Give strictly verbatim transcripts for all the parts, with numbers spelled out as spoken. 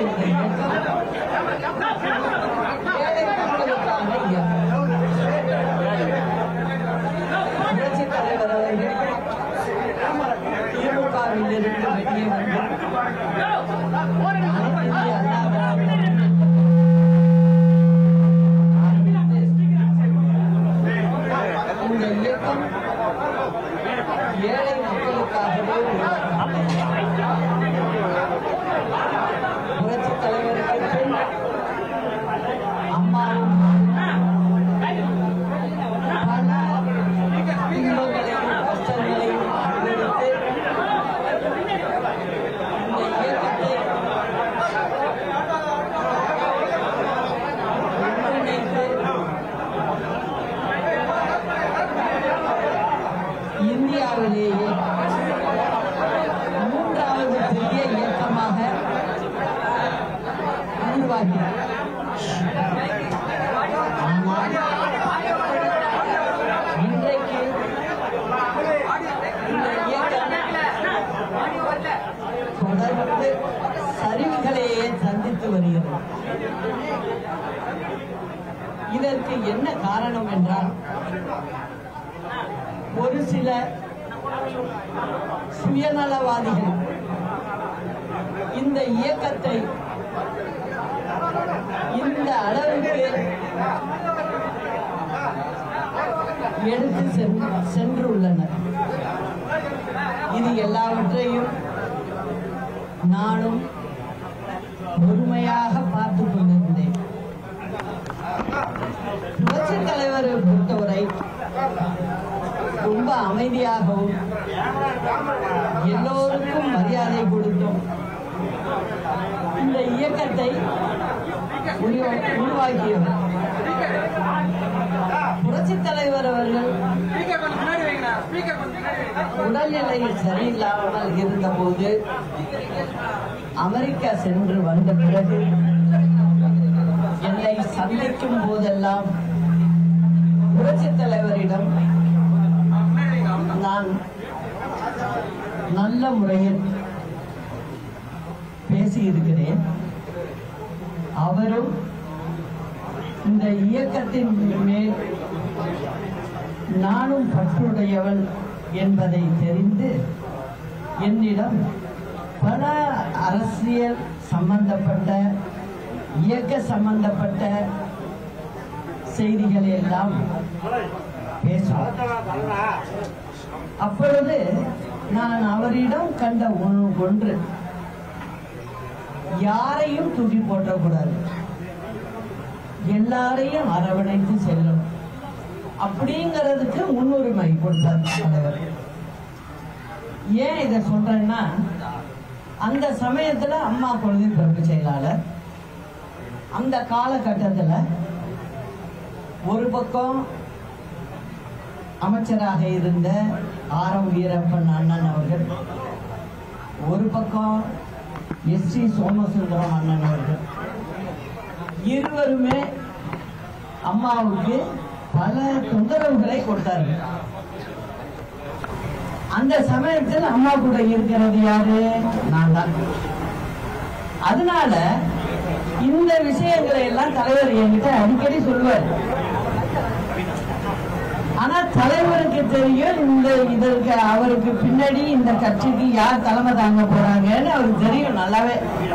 ஏழை மக்களுக்கான இயக்கம். புரட்சித் தலைவர் அவர்கள் திமுகவிலிருந்து வெளியே வந்து அனைத்து இந்திய அண்ணா திராவிட இந்த இயக்கம் ஏழை மக்களுக்காகவே புரட்சித் தலைவருக்கு பின் அம்மாவும் பல துன்பங்களையும் கஷ்டங்களையும் அனுபவித்து இந்த இயக்கத்தை ஒன்றிணைத்து இந்தியாவிலேயே மூன்றாவது பெரிய இயக்கமாக உருவாக்கினார். இன்றைக்கு இந்த இயக்கம் தொடர்ந்து சரிவுகளையே சந்தித்து வருகிறது. இதற்கு என்ன காரணம் என்றால், ஒரு சில சுயநலவாதிகள் இந்த இயக்கத்தை இந்த அளவுக்கு எடுத்து சென்றுள்ளனர். இது எல்லாவற்றையும் நானும் பொறுமையாக பார்த்துக் கொண்டிருந்தேன். புரட்சித் தலைவரை பொறுத்தவரை ரொம்ப அமைதியாகவும் எல்லோருக்கும் மரியாதை கொடுத்தும் இந்த இயக்கத்தை உருவாக்கியவர். புரட்சித் தலைவர் அவர்கள் உடல்நிலை சரியில்லாமல் இருந்தபோது அமெரிக்கா சென்று வந்த பிறகு என்னை சந்திக்கும் போதெல்லாம் புரட்சித் தலைவரிடம் நான் நல்ல முறையில் பேசியிருக்கிறேன். அவரும் இந்த இயக்கத்தின் மேல் நானும் பற்றுடையவன் என்பதை தெரிந்து என்னிடம் பல அரசியல் சம்பந்தப்பட்ட இயக்க சம்பந்தப்பட்ட செய்திகளை எல்லாம் பேசுவார். அப்பொழுது நான் அவரிடம் கண்ட ஒன்று, யாரையும் தூக்கி போட்டக்கூடாது, எல்லாரையும் அரவணைத்து செல்லும் அப்படிங்கிறதுக்கு முன்னுரிமை கொடுத்தார் தலைவர். ஏன் இதை சொல்றேன்னா, அந்த சமயத்துல அம்மா கொள்கை பரப்பு செயலாளர், அந்த காலகட்டத்தில் ஒரு பக்கம் அமைச்சராக இருந்த ஆர் எம் வீரப்பன் அண்ணன் அவர்கள், ஒரு பக்கம் எஸ் சி சோமசுந்தரம் அண்ணன் அவர்கள், இருவருமே அம்மாவுக்கு பல தொந்தரவுகளை கொடுத்தார்கள். அந்த சமயத்தில் அம்மா கூட இருக்கிறது யாரு? நான் தான். அதனால இந்த விஷயங்களை எல்லாம் தலைவர் என்கிட்ட அடிக்கடி சொல்லுவார். ஆனா தலைவருக்கு தெரியும் இந்த இதற்கு அவருக்கு பின்னாடி இந்த கட்சிக்கு யார் தலைமை தாங்க போறாங்கன்னு அவருக்கு தெரியும் நல்லாவே.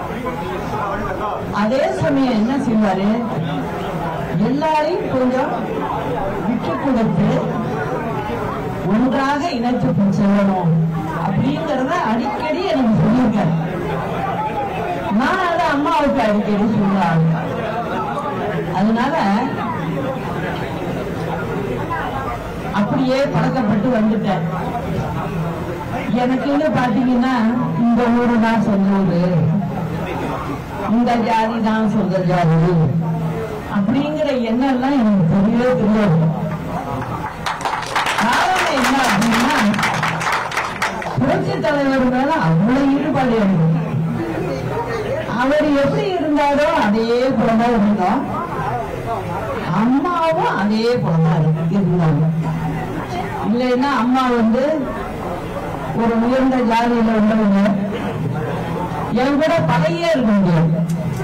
அதே சமயம் என்ன செய்வாரு, எல்லாரையும் கொஞ்சம் விட்டு கொடுத்து ஒன்றாக இணைத்து செல்லணும் அப்படிங்கறத அடிக்கடி எனக்கு சொல்லியிருக்காரு. நான் அதை அம்மாவுக்கு அடிக்கடி சொல்றாங்க. அதனால அப்படியே பழக்கப்பட்டு வந்துட்டேன். எனக்கு பாத்தீங்கன்னா இந்த ஊரு தான் சொந்த ஊரு, இந்த ஜாதி தான் சொந்த ஜாதி அப்படிங்கிற எண்ணம் எல்லாம் எனக்கு தெரியவே தெரியாது. காரணம் என்ன அப்படின்னா, புரட்சி தலைவர் மேல அவ்வளவு ஈடுபாடு இருக்கு. அவர் எப்படி இருந்தாரோ அதே போலதான் இருந்தோம், அம்மாவும் அதே போலதான் இருந்தாங்க. இல்லைன்னா அம்மா வந்து ஒரு உயர்ந்த ஜாதியில உள்ளவங்க, என் கூட பழைய இருக்க முடியாது.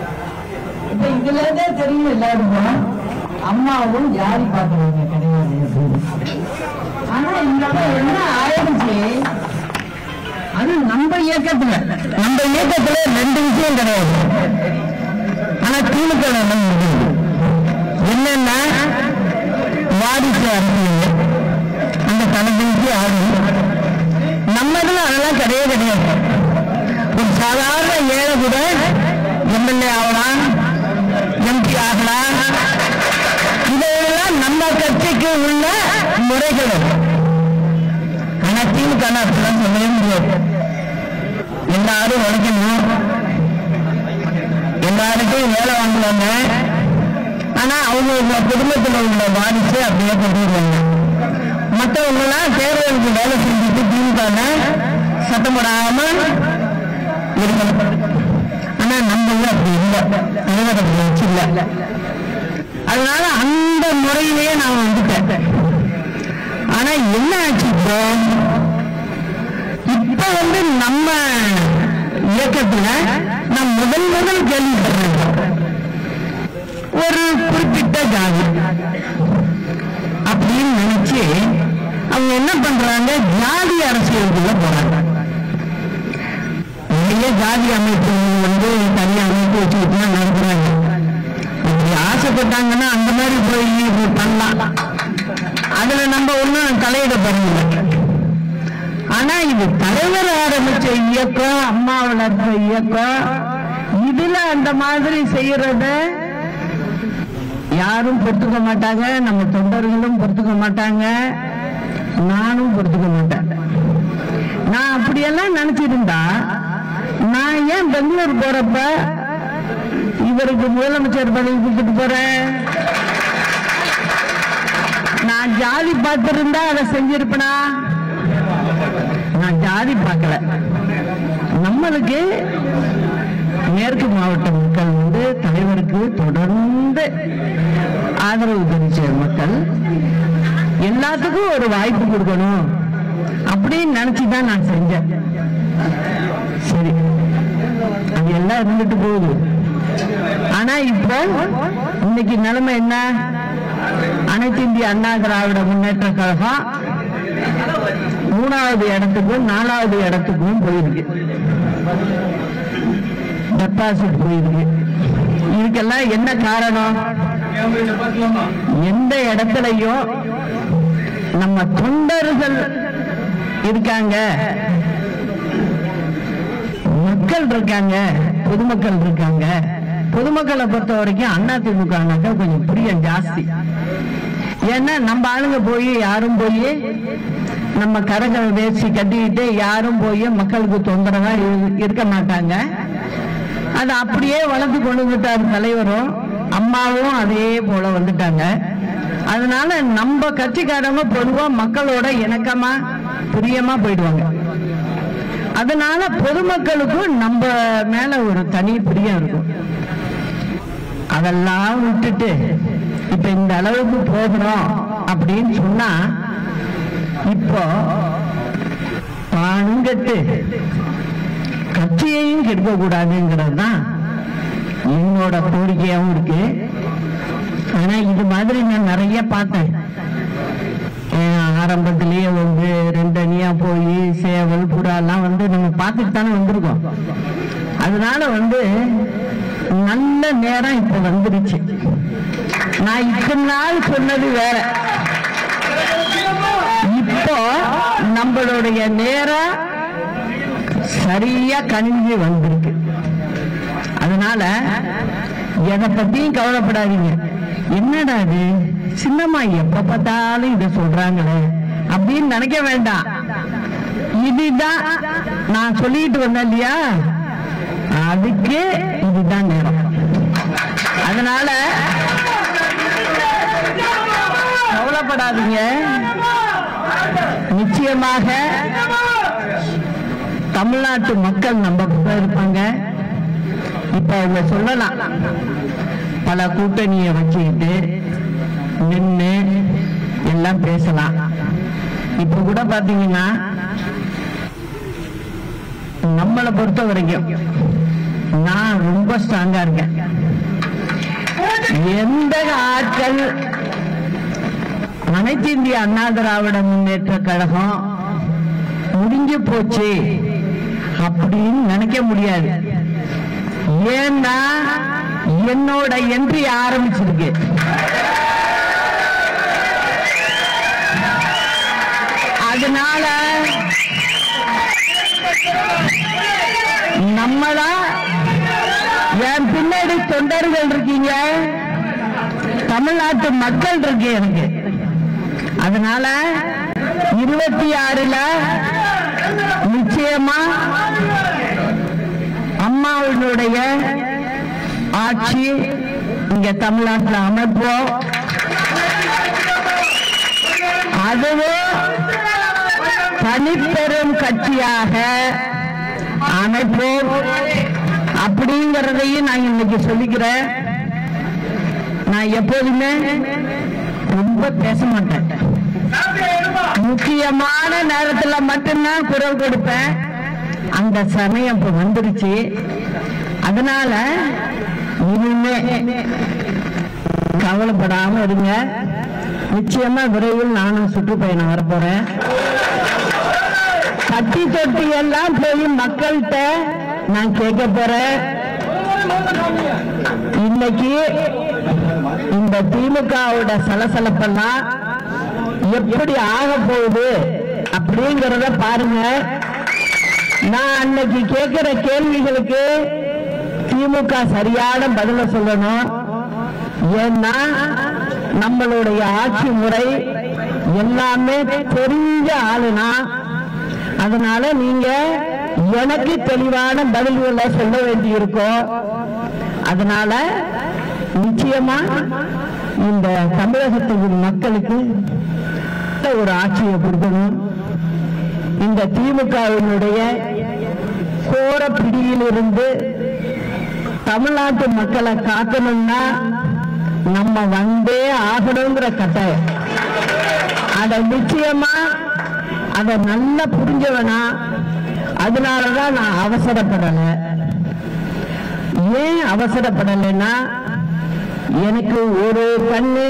இப்ப இதுல இருந்தே தெரியும் எல்லாருக்கும் அம்மாவும் ஜாதி பார்க்கறாங்க கிடையாது. ஆனா இந்த என்ன ஆயிடுச்சு, அது நம்ம இயக்கத்துல நம்ம இயக்கத்துல ரெண்டு விஷயம் கிடையாது. ஆனா திமுக என்னன்னா வாரிசு அரசியல், அந்த கணக்கு ஆகும். நம்ம இதுல அதெல்லாம் கிடையவே கிடையாது. ஒரு சாதாரண ஏழை கூட எம்எல்ஏ ஆகலாம், எம்பி ஆகலாம். இதெல்லாம் நம்ம கட்சிக்கு உள்ள முறைகள். ஆனா திமுக அப்படிலாம் சொல்லவே முடியாது. எல்லாரும் உழைக்கணும், எல்லாருக்கும் வேலை வாங்குவாங்க. ஆனா அவங்க குடும்பத்தில் உள்ள வாரிசு அப்படியே கொண்டு வருவாங்க. மற்றவங்க எல்லாம் தேர்தலுக்கு வேலை செஞ்சுட்டு திமுக சட்டம் போடாம இருக்கணும். ஆனா நம்ம அப்படி இல்லை, தலைவர் வச்சு இல்லை. அதனால அந்த முறையிலேயே நான் வந்துட்டேன். ஆனா என்ன ஆச்சு, இப்போ இப்ப வந்து நம்ம இயக்கத்துல நான் முதல் முதல் கேள்விப்படுறேன், ஒரு குறிப்பிட்ட ஜாதி அப்படின்னு நினைச்சு அவங்க என்ன பண்றாங்க, ஜாதி அரசியலுக்குள்ள போறாங்க. நிறைய ஜாதி அமைப்பு வந்து தனியாக அமைப்பு வச்சுக்கிட்டு நடத்துறாங்க. இப்படி ஆசைப்பட்டாங்கன்னா அந்த மாதிரி போய் பண்ணலாம், அதுல நம்ம ஒன்றும் தலையிட போறதில்லை. ஆனா இது தலைவர் ஆரம்பிச்ச இயக்கம், அம்மா வளர்த்த இயக்கம், இதுல அந்த மாதிரி செய்யறத யாரும் பொறுத்துக்க மாட்டாங்க, நம்ம தொண்டர்களும் பொறுத்துக்க மாட்டாங்க, நானும் பொறுத்துக்க மாட்டேன். நான் அப்படியெல்லாம் நினைச்சிருந்தா நான் ஏன் பெங்களூர் போறப்ப இவருக்கு முதலமைச்சர் பதவி கொடுத்துட்டு போறேன்? நான் ஜாதி பார்த்திருந்தா அதை செஞ்சிருப்பனா? நான் ஜாதி பார்க்கல. நம்மளுக்கு மேற்கு மாவட்ட மக்கள் வந்து தலைவருக்கு தொடர்ந்து ஆதரவு தெரிவிச்ச மக்கள், எல்லாத்துக்கும் ஒரு வாய்ப்பு கொடுக்கணும் அப்படின்னு நினைச்சுதான் நான் செஞ்சேன். சரி, அது எல்லாம் இருந்துட்டு போகுது. ஆனா இப்போ இன்னைக்கு நிலைமை என்ன, அனைத்து இந்திய அண்ணா திராவிட முன்னேற்ற கழகம் மூணாவது இடத்துக்கும் நாலாவது இடத்துக்கும் போயிருக்கு, டெபாசிட் போயிருக்கு. இதுக்கெல்லாம் என்ன காரணம்? எந்த இடத்துலயும் நம்ம தொண்டர்கள் இருக்காங்க, மக்கள் இருக்காங்க, பொதுமக்கள் இருக்காங்க. பொதுமக்களை பொறுத்த வரைக்கும் அதிமுக கொஞ்சம் பிரியம் ஜாஸ்தி. ஏன்னா நம்ம ஆளுங்க போய் யாரும் போய் நம்ம கரங்களை வேசி கட்டிக்கிட்டு யாரும் போய் மக்களுக்கு தொந்தரவா இருக்க மாட்டாங்க. அது அப்படியே வளர்த்து கொண்டு வந்துட்டார் தலைவரும், அம்மாவும் அதே போல வந்துட்டாங்க. அதனால நம்ம கட்சிக்காரங்க பொதுவா மக்களோட இணக்கமா பிரியமா போயிடுவாங்க. அதனால பொதுமக்களுக்கும் நம்ம மேல ஒரு தனி பிரியம் இருக்கும். அதெல்லாம் விட்டுட்டு இப்ப இந்த அளவுக்கு போகணும் அப்படின்னு சொன்னா இப்போ பங்கட்டு கட்சியையும் கெடுக்க கூடாதுங்கிறது தான் என்னோட கோரிக்கையாவும் இருக்கு. ஆனா இது மாதிரி நான் நிறைய பார்த்தேன். ஆரம்பத்திலேயே வந்து ரெண்டு அணியா போய் சேவல் புறா எல்லாம் வந்து நம்ம பார்த்துட்டு தானே வந்திருக்கோம். அதனால வந்து நல்ல நேரம் இப்ப வந்துருச்சு. நான் இத்தனை நாள் சொன்னது வேற, இப்போ நம்மளுடைய நேரம் சரியா கணிஞ்சு வந்திருக்கு. அதனால எதை பத்தியும் கவலைப்படாதீங்க. என்னடா இது சின்னம்மா எப்ப பார்த்தாலும் இத சொல்றாங்களே அப்படின்னு நினைக்க வேண்டாம். இதுதான் நான் சொல்லிட்டு வந்தேன் இல்லையா, அதுக்கு இதுதான் நேரம். அதனால கவலைப்படாதீங்க. நிச்சயமாக தமிழ்நாட்டு மக்கள் நம்ம இருப்பாங்க. இப்ப அவங்க சொல்லலாம், பல கூட்டணியை வச்சுக்கிட்டு நின்று எல்லாம் பேசலாம். இப்ப கூட பாத்தீங்கன்னா நம்மளை பொறுத்த வரைக்கும் நான் ரொம்ப ஸ்ட்ராங்கா இருக்கேன். எந்த ஆட்கள் அனைத்து இந்திய அண்ணா திராவிட முன்னேற்ற கழகம் முடிஞ்சு போச்சு அப்படின்னு நினைக்க முடியாது. ஏன்னா என்னோட என்ட்ரி ஆரம்பிச்சிருக்கு. அதனால நம்மதான் என் பின்னாடி தொண்டர்கள் இருக்கீங்க, தமிழ்நாட்டு மக்கள் இருக்கு எனக்கு. அதனால இருபத்தி ஆறுல நிச்சயமா அம்மாவினுடைய ஆட்சி இங்க தமிழ்நாட்டில் அமைப்போம். அதுவும் தனிப்பெரும் கட்சியாக அமைப்போம் அப்படிங்கிறதையும் நான் இன்னைக்கு சொல்லிக்கிறேன். நான் எப்போதுமே ரொம்ப பேச மாட்டேன், முக்கியமான நேரத்தில் மட்டும்தான் குரல் கொடுப்பேன். அந்த சமயம் இப்ப வந்துருச்சு. அதனால இனிமே கவலைப்படாம இருங்க. நிச்சயமா விரைவில் நானும் சுற்றுப்பயணம் வரப்போறேன். கட்டி தொட்டி எல்லாம் போய் மக்கள்கிட்ட நான் கேட்க போறேன். இன்னைக்கு இந்த திமுகவோட சலசலப்பெல்லாம் எப்படி ஆக போகுது அப்படிங்கறத பாருங்க. நான் அன்னைக்கு கேட்கிற கேள்விகளுக்கு திமுக சரியான பதில சொல்லணும். ஏன்னா நம்மளுடைய ஆட்சி முறை எல்லாமே தெரிஞ்ச ஆளுனா, அதனால நீங்க எனக்கு தெளிவான பதில்களை சொல்ல வேண்டி இருக்கும். அதனால நிச்சயமா இந்த தமிழகத்தின் மக்களுக்கு ஒரு ஆட்சியை கொடுக்கணும். இந்த திமுகவினுடைய கோர பிடியிலிருந்து தமிழ்நாட்டு மக்களை காக்கணும்னா நம்ம வந்தே ஆகணுங்கிற கட்டாயம். அத நிச்சயமா அத நல்லா புரிஞ்சவனா. அதனாலதான் நான் அவசரப்படல. ஏன் அவசரப்படலைன்னா, எனக்கு ஒரு கண்ணு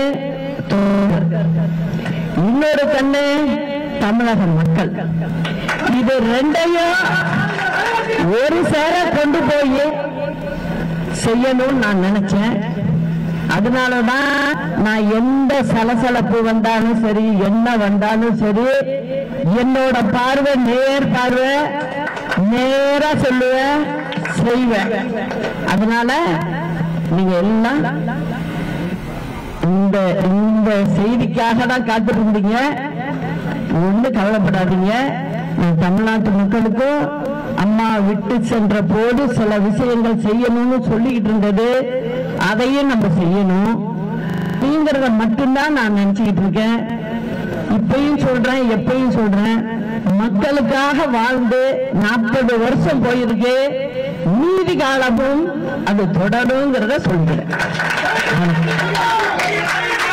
இன்னொரு கண்ணு தமிழக மக்கள். இது ரெண்டையும் ஒரு சேர கொண்டு போய் செய்யணும்னு நான் நினைச்சேன். அதனாலதான் நான் எந்த சலசலப்பு வந்தாலும் சரி, என்ன வந்தாலும் சரி, என்னோட பார்வை நேர் பார்வை, நேரா சொல்லுவேன், செய்வேன். அதனால நீங்க எல்லாம் இந்த இந்த செய்திக்காக தான் காத்துட்டு இருந்தீங்க. ஒண்ணு கவலைப்படாதீங்க. தமிழ்நாட்டு மக்களுக்கும் அம்மா விட்டு சென்ற போது சில விஷயங்கள் செய்யணும்னு சொல்லிக்கிட்டு இருந்தது, அதையும் நம்ம செய்யணும் அப்படிங்கறத மட்டும்தான் நான் நினைச்சுக்கிட்டு இருக்கேன். இப்பயும் சொல்றேன், எப்பயும் சொல்றேன், மக்களுக்காக வாழ்ந்து நாற்பது வருஷம் போயிருக்கு. நீதி காலமும் அது தொடருங்கிறத சொல்றேன்.